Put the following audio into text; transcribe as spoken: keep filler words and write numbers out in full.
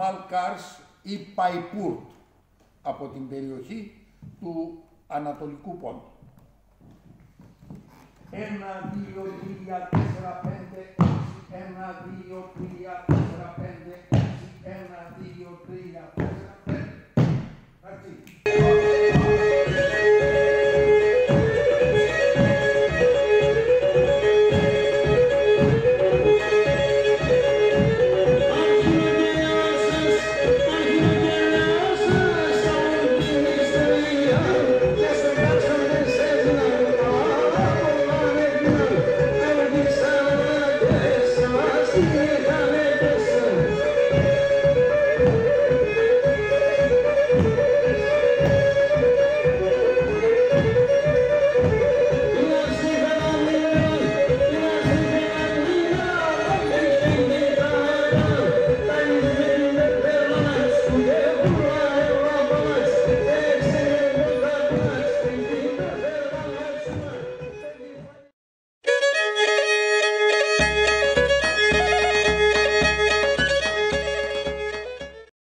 Μπάλκαρς ή Παϊπούρτ από την περιοχή του Ανατολικού Πόντου. Ένα, δύο, τρία, τέσσερα, πέντε, έξι, ένα, δύο, τρία, τέσσερα, πέντε, έξι, ένα, δύο, τρία, τέσσερα,